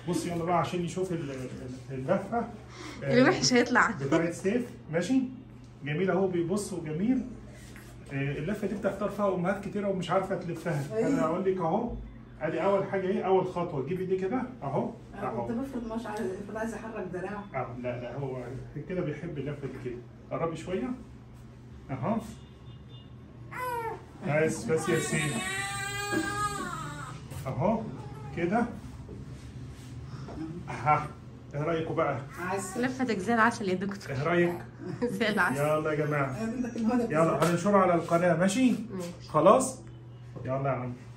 بص يلا بقى عشان نشوف اللفه الوحش هيطلع بتاعت سيف. ماشي جميل اهو، بيبص وجميل. اللفه دي بتحتار فيها امهات كتيره ومش عارفه تلفها. انا هقول لك اهو، ادي اول حاجه ايه، اول خطوه تجيبي دي كده اهو اهو. كنت بفرض مش عايز احرك دراعه. لا هو كده بيحب اللفه دي كده. قربي شويه اهو. بس يا سيدي اهو كده. اها، ايه رايكم بقى؟ لفتك زي العسل يا دكتور. ايه رايك؟ زي العسل. يلا يا جماعه، يلا هننشره على القناه. ماشي خلاص، يلا يا عم.